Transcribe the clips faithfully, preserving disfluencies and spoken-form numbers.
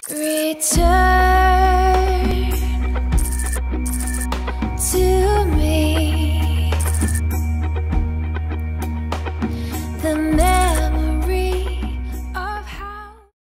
Return to me the memory of how.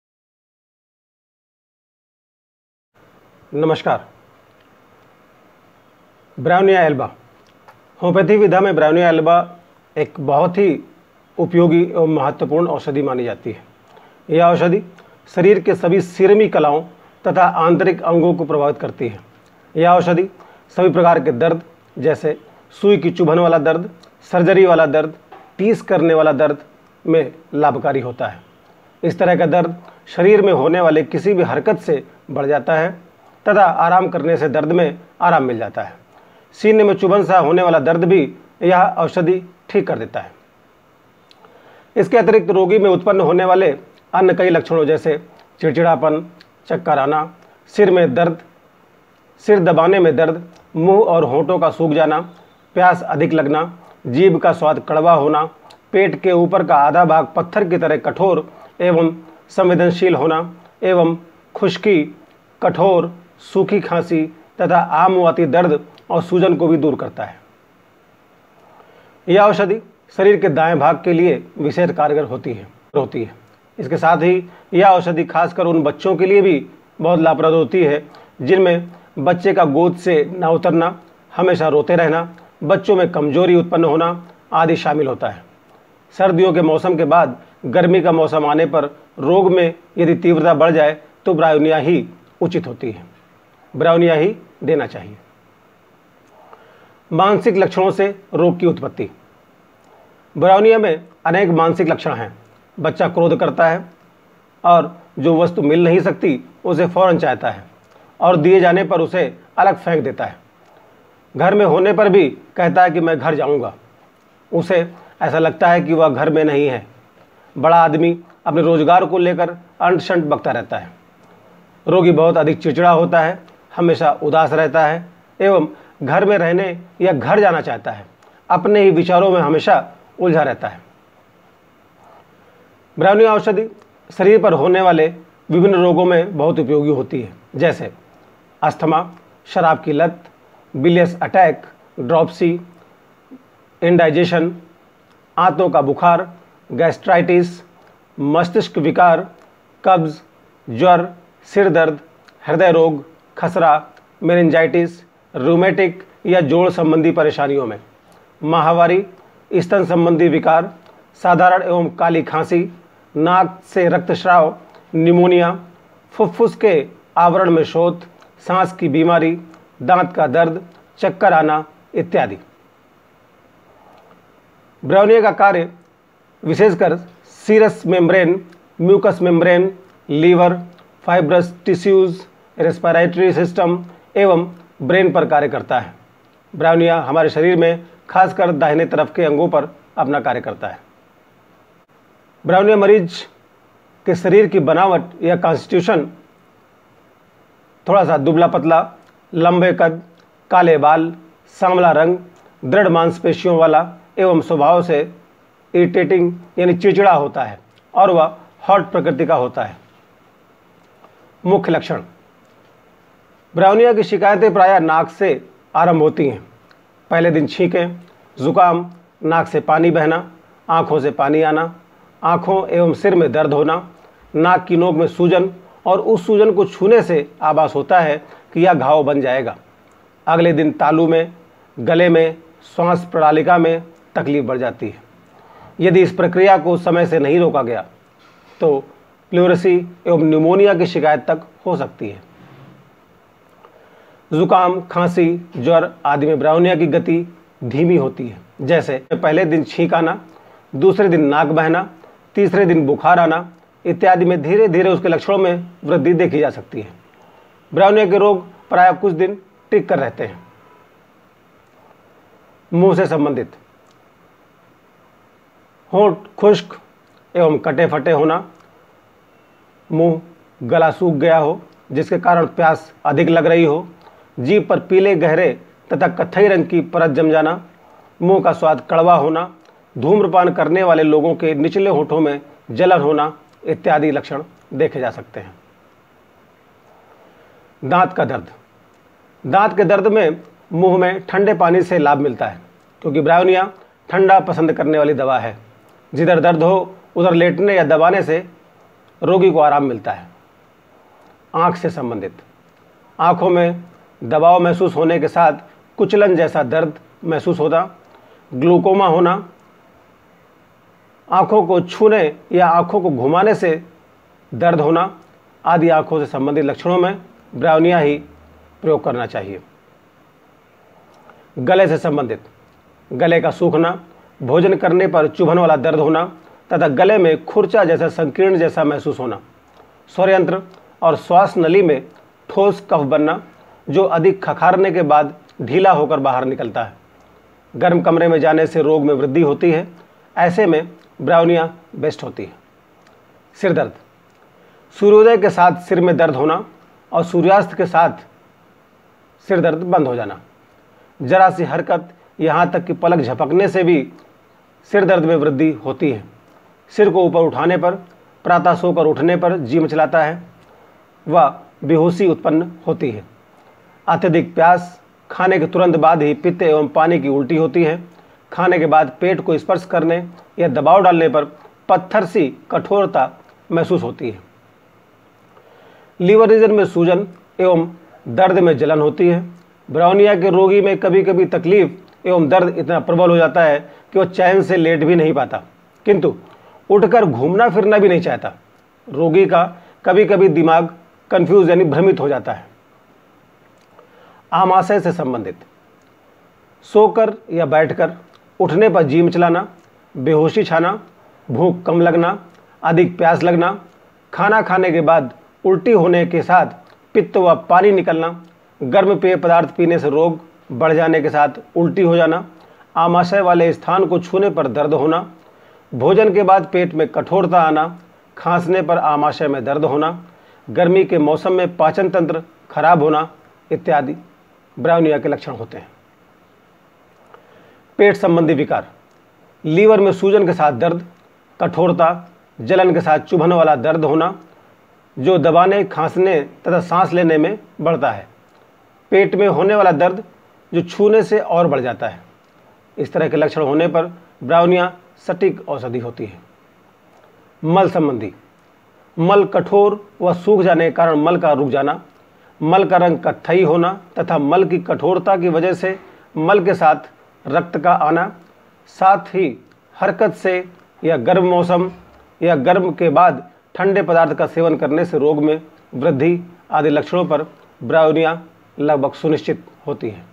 नमस्कार। Bryonia alba homeopathy विधा में bryonia Elba एक बहुत ही उपयोगी एवं महत्वपूर्ण औषधि मानी जाती है। यह औषधि शरीर के सभी सीरमी कलाओं तथा आंतरिक अंगों को प्रभावित करती है। यह औषधि सभी प्रकार के दर्द जैसे सुई की चुभन वाला दर्द, सर्जरी वाला दर्द, टीस करने वाला दर्द में लाभकारी होता है। इस तरह का दर्द शरीर में होने वाले किसी भी हरकत से बढ़ जाता है तथा आराम करने से दर्द में आराम मिल जाता है। सीने में चुभन सा होने वाला दर्द भी यह औषधि ठीक कर देता है। इसके अतिरिक्त रोगी में उत्पन्न होने वाले अन्य कई लक्षणों जैसे चिड़चिड़ापन, चक्कर आना, सिर में दर्द, सिर दबाने में दर्द, मुंह और होंठों का सूख जाना, प्यास अधिक लगना, जीभ का स्वाद कड़वा होना, पेट के ऊपर का आधा भाग पत्थर की तरह कठोर एवं संवेदनशील होना एवं खुश्की, कठोर सूखी खांसी तथा आमवाती दर्द और सूजन को भी दूर करता है। यह औषधि शरीर के दाएं भाग के लिए विशेष कारगर होती है होती है इसके साथ ही यह औषधि खासकर उन बच्चों के लिए भी बहुत लाभप्रद होती है जिनमें बच्चे का गोद से न उतरना, हमेशा रोते रहना, बच्चों में कमजोरी उत्पन्न होना आदि शामिल होता है। सर्दियों के मौसम के बाद गर्मी का मौसम आने पर रोग में यदि तीव्रता बढ़ जाए तो ब्रायोनिया ही उचित होती है, ब्रायोनिया ही देना चाहिए। मानसिक लक्षणों से रोग की उत्पत्ति। ब्रायोनिया में अनेक मानसिक लक्षण हैं। बच्चा क्रोध करता है और जो वस्तु मिल नहीं सकती उसे फौरन चाहता है और दिए जाने पर उसे अलग फेंक देता है। घर में होने पर भी कहता है कि मैं घर जाऊंगा। उसे ऐसा लगता है कि वह घर में नहीं है। बड़ा आदमी अपने रोजगार को लेकर अंट शंट बकता रहता है। रोगी बहुत अधिक चिड़चिड़ा होता है, हमेशा उदास रहता है एवं घर में रहने या घर जाना चाहता है। अपने ही विचारों में हमेशा उलझा रहता है। ब्रायोनिया औषधि शरीर पर होने वाले विभिन्न रोगों में बहुत उपयोगी होती है जैसे अस्थमा, शराब की लत, बिलियस अटैक, ड्रॉपसी, इंडाइजेशन, आंतों का बुखार, गैस्ट्राइटिस, मस्तिष्क विकार, कब्ज, ज्वर, सिर दर्द, हृदय रोग, खसरा, मेनिंजाइटिस, रूमेटिक या जोड़ संबंधी परेशानियों में, माहवारी, स्तन संबंधी विकार, साधारण एवं काली खांसी, नाक से रक्तस्राव, निमोनिया, फुफ्फुस के आवरण में शोथ, सांस की बीमारी, दांत का दर्द, चक्कर आना इत्यादि। ब्रायोनिया का कार्य विशेषकर serous membrane, mucous membrane, liver, fibrous tissues, respiratory system एवं ब्रेन पर कार्य करता है। ब्रायोनिया हमारे शरीर में खासकर दाहिने तरफ के अंगों पर अपना कार्य करता है। ब्रायोनिया मरीज के शरीर की बनावट या कॉन्स्टिट्यूशन थोड़ा सा दुबला पतला, लंबे कद, काले बाल, सांवला रंग, दृढ़ मांसपेशियों वाला एवं स्वभाव से इरिटेटिंग यानी चिड़चिड़ा होता है और वह हॉट प्रकृति का होता है। मुख्य लक्षण। ब्रायोनिया की शिकायतें प्रायः नाक से आरंभ होती हैं। पहले दिन छींकें, जुकाम, नाक से पानी बहना, आँखों से पानी आना, आँखों एवं सिर में दर्द होना, नाक की नोक में सूजन और उस सूजन को छूने से आभास होता है कि यह घाव बन जाएगा। अगले दिन तालू में, गले में, श्वास प्रणालिका में तकलीफ बढ़ जाती है। यदि इस प्रक्रिया को समय से नहीं रोका गया तो प्लूरेसी एवं न्यूमोनिया की शिकायत तक हो सकती है। जुकाम, खांसी, ज्वर आदि में ब्रायोनिया की गति धीमी होती है जैसे पहले दिन छींक आना, दूसरे दिन नाक बहना, तीसरे दिन बुखार आना इत्यादि में धीरे धीरे उसके लक्षणों में वृद्धि देखी जा सकती है। ब्रायोनिया के रोग प्रायः कुछ दिन टिक कर रहते हैं। मुंह से संबंधित। होंठ खुश्क एवं कटे फटे होना, मुंह गला सूख गया हो जिसके कारण प्यास अधिक लग रही हो, जीभ पर पीले गहरे तथा कत्थई रंग की परत जम जाना, मुंह का स्वाद कड़वा होना, धूम्रपान करने वाले लोगों के निचले होठों में जलन होना इत्यादि लक्षण देखे जा सकते हैं। दांत का दर्द। दांत के दर्द में मुंह में ठंडे पानी से लाभ मिलता है, क्योंकि ब्रायोनिया ठंडा पसंद करने वाली दवा है। जिधर दर्द हो उधर लेटने या दबाने से रोगी को आराम मिलता है। आँख से संबंधित, आँखों में दबाव महसूस होने के साथ कुचलन जैसा दर्द महसूस होना, ग्लूकोमा होना, आँखों को छूने या आँखों को घुमाने से दर्द होना आदि आँखों से संबंधित लक्षणों में ब्रायोनिया ही प्रयोग करना चाहिए। गले से संबंधित, गले का सूखना, भोजन करने पर चुभन वाला दर्द होना तथा गले में खुरचा जैसा संकीर्ण जैसा महसूस होना, स्वरयंत्र और श्वास नली में ठोस कफ बनना जो अधिक खखारने के बाद ढीला होकर बाहर निकलता है। गर्म कमरे में जाने से रोग में वृद्धि होती है, ऐसे में ब्रायोनिया बेस्ट होती है। सिर दर्द, सूर्योदय के साथ सिर में दर्द होना और सूर्यास्त के साथ सिर दर्द बंद हो जाना, जरा सी हरकत यहाँ तक कि पलक झपकने से भी सिर दर्द में वृद्धि होती है। सिर को ऊपर उठाने पर, प्रातः सोकर उठने पर जी मचलाता है व बेहोशी उत्पन्न होती है। अत्यधिक प्यास, खाने के तुरंत बाद ही पित्त एवं पानी की उल्टी होती है। खाने के बाद पेट को स्पर्श करने या दबाव डालने पर पत्थर सी कठोरता महसूस होती है। लीवर रीजन में सूजन एवं दर्द में जलन होती है। ब्रायोनिया के रोगी में कभी कभी तकलीफ एवं दर्द इतना प्रबल हो जाता है कि वह चैन से लेट भी नहीं पाता, किंतु उठकर घूमना फिरना भी नहीं चाहता। रोगी का कभी कभी दिमाग कंफ्यूज यानी भ्रमित हो जाता है। आमाशय से संबंधित, सोकर या बैठकर उठने पर जी मचलाना, बेहोशी छाना, भूख कम लगना, अधिक प्यास लगना, खाना खाने के बाद उल्टी होने के साथ पित्त व पानी निकलना, गर्म पेय पदार्थ पीने से रोग बढ़ जाने के साथ उल्टी हो जाना, आमाशय वाले स्थान को छूने पर दर्द होना, भोजन के बाद पेट में कठोरता आना, खांसने पर आमाशय में दर्द होना, गर्मी के मौसम में पाचन तंत्र खराब होना इत्यादि ब्रायोनिया के लक्षण होते हैं। पेट संबंधी विकार, लीवर में सूजन के साथ दर्द, कठोरता, जलन के साथ चुभन वाला दर्द होना जो दबाने, खांसने तथा सांस लेने में बढ़ता है। पेट में होने वाला दर्द जो छूने से और बढ़ जाता है। इस तरह के लक्षण होने पर ब्रायोनिया सटीक औषधि होती है। मल संबंधी, मल कठोर व सूख जाने के कारण मल का रुक जाना, मल का रंग कत्थई होना तथा मल की कठोरता की वजह से मल के साथ रक्त का आना, साथ ही हरकत से या गर्म मौसम या गर्म के बाद ठंडे पदार्थ का सेवन करने से रोग में वृद्धि आदि लक्षणों पर ब्रायोनिया लगभग सुनिश्चित होती है।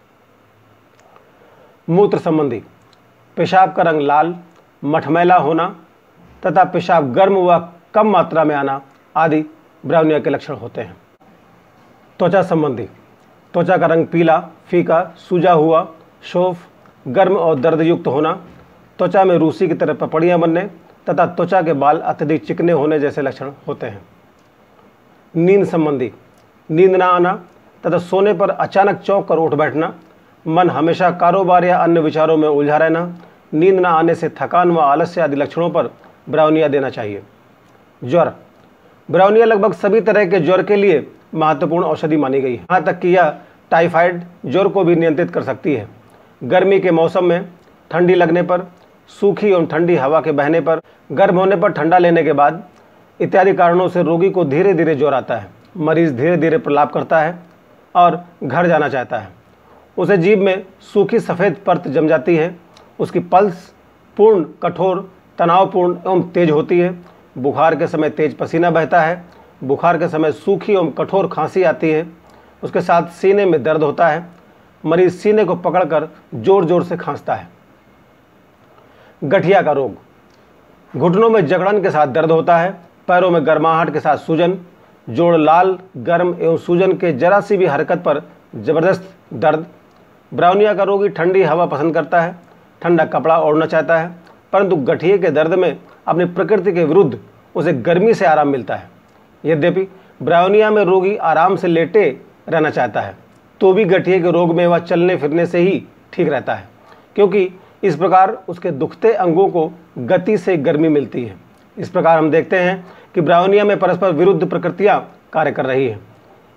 मूत्र संबंधी, पेशाब का रंग लाल, मठमैला होना तथा पेशाब गर्म व कम मात्रा में आना आदि ब्रायोनिया के लक्षण होते हैं। त्वचा संबंधी, त्वचा का रंग पीला, फीका, सूजा हुआ, शोफ, गर्म और दर्द युक्त होना, त्वचा में रूसी की तरह पपड़ियाँ बनने तथा त्वचा के बाल अत्यधिक चिकने होने जैसे लक्षण होते हैं। नींद संबंधी, नींद न आना तथा सोने पर अचानक चौंक कर उठ बैठना, मन हमेशा कारोबार या अन्य विचारों में उलझा रहना, नींद न आने से थकान व आलस्य आदि लक्षणों पर ब्रायोनिया देना चाहिए। ज्वर, ब्रायोनिया लगभग सभी तरह के ज्वर के लिए महत्वपूर्ण औषधि मानी गई है, यहाँ तक कि यह टाइफाइड ज्वर को भी नियंत्रित कर सकती है। गर्मी के मौसम में ठंडी लगने पर, सूखी एवं ठंडी हवा के बहने पर, गर्म होने पर, ठंडा लेने के बाद इत्यादि कारणों से रोगी को धीरे धीरे ज्वर आता है। मरीज धीरे धीरे प्रलाप करता है और घर जाना चाहता है। उसे जीभ में सूखी सफ़ेद परत जम जाती है। उसकी पल्स पूर्ण, कठोर, तनावपूर्ण एवं तेज होती है। बुखार के समय तेज पसीना बहता है। बुखार के समय सूखी एवं कठोर खांसी आती है। उसके साथ सीने में दर्द होता है। मरीज सीने को पकड़कर जोर जोर से खांसता है। गठिया का रोग, घुटनों में जकड़न के साथ दर्द होता है। पैरों में गर्माहट के साथ सूजन, जोड़ लाल, गर्म एवं सूजन के जरा सी भी हरकत पर जबरदस्त दर्द। ब्रायोनिया का रोगी ठंडी हवा पसंद करता है, ठंडा कपड़ा ओढ़ना चाहता है, परंतु गठिए के दर्द में अपनी प्रकृति के विरुद्ध उसे गर्मी से आराम मिलता है। यद्यपि ब्रायोनिया में रोगी आराम से लेटे रहना चाहता है, तो भी गठिए के रोग में वह चलने फिरने से ही ठीक रहता है, क्योंकि इस प्रकार उसके दुखते अंगों को गति से गर्मी मिलती है। इस प्रकार हम देखते हैं कि ब्रायोनिया में परस्पर विरुद्ध प्रकृतियाँ कार्य कर रही हैं।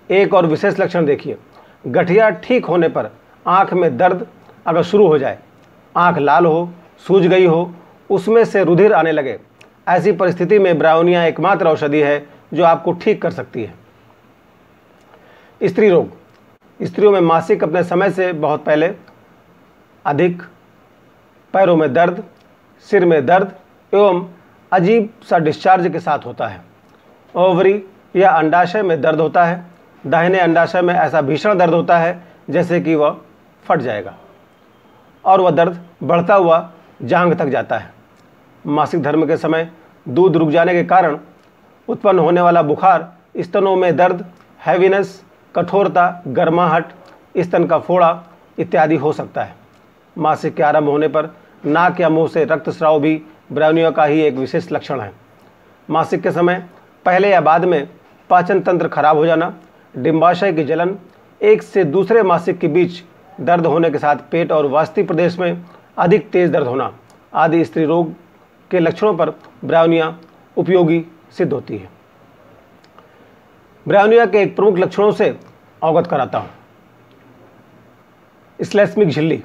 एक और विशेष लक्षण देखिए, गठिया ठीक होने पर आँख में दर्द अगर शुरू हो जाए, आँख लाल हो, सूज गई हो, उसमें से रुधिर आने लगे, ऐसी परिस्थिति में ब्राउनिया एकमात्र औषधि है जो आपको ठीक कर सकती है। स्त्री रोग, स्त्रियों में मासिक अपने समय से बहुत पहले अधिक, पैरों में दर्द, सिर में दर्द एवं अजीब सा डिस्चार्ज के साथ होता है। ओवरी या अंडाशय में दर्द होता है। दाहिने अंडाशय में ऐसा भीषण दर्द होता है जैसे कि वह फट जाएगा और वह दर्द बढ़ता हुआ जांघ तक जाता है। मासिक धर्म के समय दूध रुक जाने के कारण उत्पन्न होने वाला बुखार, स्तनों में दर्द, हैवीनेस, कठोरता, गर्माहट, स्तन का फोड़ा इत्यादि हो सकता है। मासिक के आरंभ होने पर नाक या मुंह से रक्तस्राव भी ब्राउनिया का ही एक विशेष लक्षण है। मासिक के समय पहले या बाद में पाचन तंत्र खराब हो जाना, डिंबाशय की जलन, एक से दूसरे मासिक के बीच दर्द होने के साथ पेट और वास्ति प्रदेश में अधिक तेज दर्द होना आदि स्त्री रोग के लक्षणों पर ब्राउनिया उपयोगी सिद्ध होती है। ब्राउनिया के एक प्रमुख लक्षणों से अवगत कराता हूँ। स्लेस्मिक झिल्ली,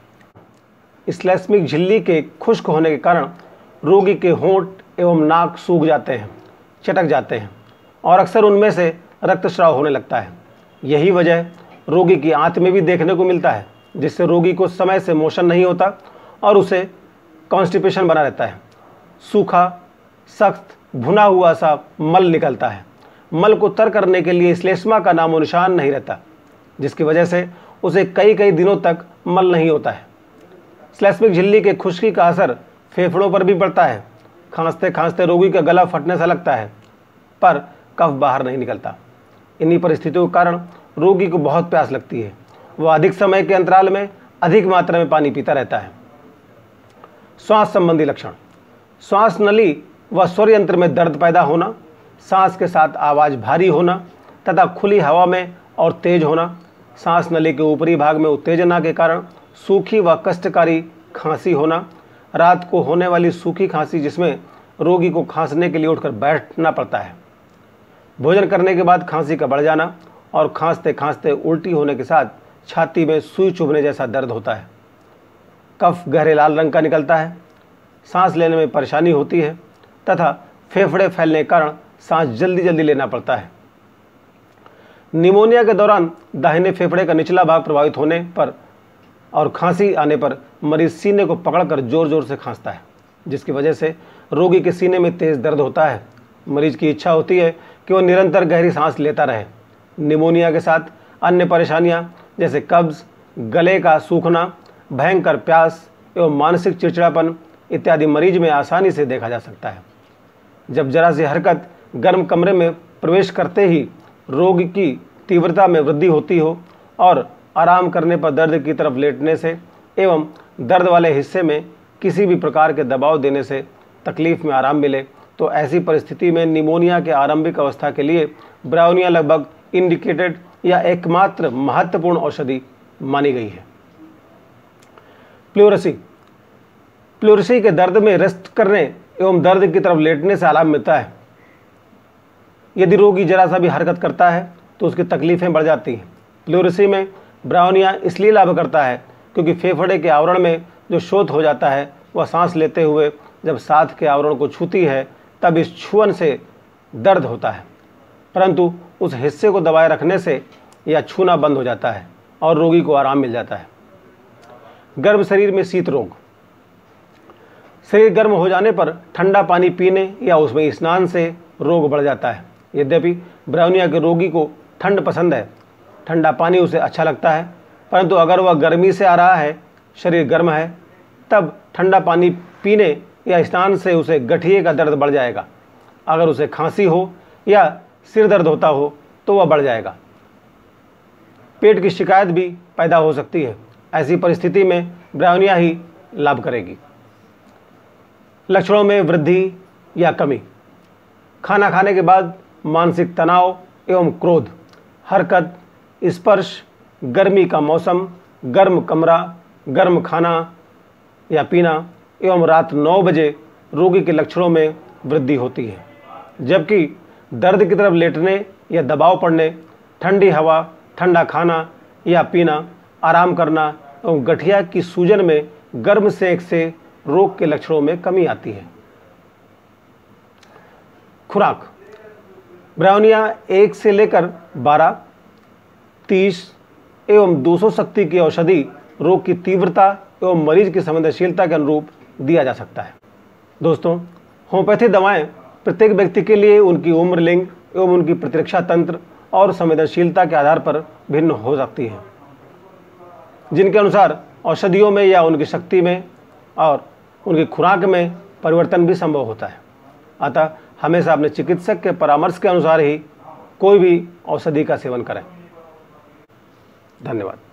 स्लेस्मिक झिल्ली के खुश्क होने के कारण रोगी के होंठ एवं नाक सूख जाते हैं, चटक जाते हैं और अक्सर उनमें से रक्तस्राव होने लगता है। यही वजह रोगी की आंत में भी देखने को मिलता है, जिससे रोगी को समय से मोशन नहीं होता और उसे कॉन्स्टिपेशन बना रहता है। सूखा, सख्त, भुना हुआ सा मल निकलता है। मल को तर करने के लिए श्लेष्मा का नामो निशान नहीं रहता, जिसकी वजह से उसे कई कई दिनों तक मल नहीं होता है। स्लेस्मिक झिल्ली के खुश्की का असर फेफड़ों पर भी पड़ता है। खांसते खांसते रोगी का गला फटने सा लगता है, पर कफ बाहर नहीं निकलता। इन्हीं परिस्थितियों के कारण रोगी को बहुत प्यास लगती है। वह अधिक समय के अंतराल में अधिक मात्रा में पानी पीता रहता है। श्वास संबंधी लक्षण, श्वास नली व स्वर यंत्र में दर्द पैदा होना, सांस के साथ आवाज़ भारी होना तथा खुली हवा में और तेज होना, सांस नली के ऊपरी भाग में उत्तेजना के कारण सूखी व कष्टकारी खांसी होना, रात को होने वाली सूखी खांसी जिसमें रोगी को खांसने के लिए उठकर बैठना पड़ता है, भोजन करने के बाद खांसी का बढ़ जाना और खांसते खांसते उल्टी होने के साथ छाती में सुई चुभने जैसा दर्द होता है, कफ गहरे लाल रंग का निकलता है, सांस लेने में परेशानी होती है तथा फेफड़े फैलने के कारण सांस जल्दी जल्दी लेना पड़ता है। निमोनिया के दौरान दाहिने फेफड़े का निचला भाग प्रभावित होने पर और खांसी आने पर मरीज सीने को पकड़कर जोर जोर से खांसता है, जिसकी वजह से रोगी के सीने में तेज दर्द होता है। मरीज की इच्छा होती है कि वह निरंतर गहरी सांस लेता रहे। निमोनिया के साथ अन्य परेशानियां जैसे कब्ज, गले का सूखना, भयंकर प्यास एवं मानसिक चिड़चिड़ापन इत्यादि मरीज में आसानी से देखा जा सकता है। जब जरा सी हरकत गर्म कमरे में प्रवेश करते ही रोग की तीव्रता में वृद्धि होती हो और आराम करने पर दर्द की तरफ लेटने से एवं दर्द वाले हिस्से में किसी भी प्रकार के दबाव देने से तकलीफ में आराम मिले, तो ऐसी परिस्थिति में निमोनिया के आरंभिक अवस्था के लिए ब्राउनिया लगभग इंडिकेटेड या एकमात्र महत्वपूर्ण औषधि मानी गई है। प्लूरसी, प्लूरसी के दर्द में रेस्ट करने एवं दर्द की तरफ लेटने से आराम मिलता है। यदि रोगी जरा सा भी हरकत करता है तो उसकी तकलीफें बढ़ जाती हैं। प्लूरसी में ब्राउनिया इसलिए लाभ करता है क्योंकि फेफड़े के आवरण में जो शोथ हो जाता है वह सांस लेते हुए जब साथ के आवरण को छूती है तब इस छुअन से दर्द होता है, परंतु उस हिस्से को दबाए रखने से यह छूना बंद हो जाता है और रोगी को आराम मिल जाता है। गर्म शरीर में शीत रोग, शरीर गर्म हो जाने पर ठंडा पानी पीने या उसमें स्नान से रोग बढ़ जाता है। यद्यपि ब्राउनिया के रोगी को ठंड पसंद है, ठंडा पानी उसे अच्छा लगता है, परंतु अगर वह गर्मी से आ रहा है, शरीर गर्म है, तब ठंडा पानी पीने या स्नान से उसे गठिए का दर्द बढ़ जाएगा। अगर उसे खांसी हो या सिर दर्द होता हो तो वह बढ़ जाएगा। पेट की शिकायत भी पैदा हो सकती है। ऐसी परिस्थिति में ब्राउनिया ही लाभ करेगी। लक्षणों में वृद्धि या कमी, खाना खाने के बाद मानसिक तनाव एवं क्रोध, हरकत, स्पर्श, गर्मी का मौसम, गर्म कमरा, गर्म खाना या पीना एवं रात नौ बजे रोगी के लक्षणों में वृद्धि होती है। जबकि दर्द की तरफ लेटने या दबाव पड़ने ठंडी हवा, ठंडा खाना या पीना, आराम करना एवं गठिया की सूजन में गर्म सेक से रोग के लक्षणों में कमी आती है। खुराक। ब्राउनिया एक से लेकर बारह, तीस एवं दो सौ शक्ति की औषधि रोग की तीव्रता एवं मरीज की संवेदनशीलता के अनुरूप दिया जा सकता है। दोस्तों, होम्योपैथी दवाएं प्रत्येक व्यक्ति के लिए उनकी उम्र, लिंग एवं उनकी प्रतिरक्षा तंत्र और संवेदनशीलता के आधार पर भिन्न हो सकती हैं, जिनके अनुसार औषधियों में या उनकी शक्ति में और उनकी खुराक में परिवर्तन भी संभव होता है। अतः हमेशा अपने चिकित्सक के परामर्श के अनुसार ही कोई भी औषधि का सेवन करें। धन्यवाद।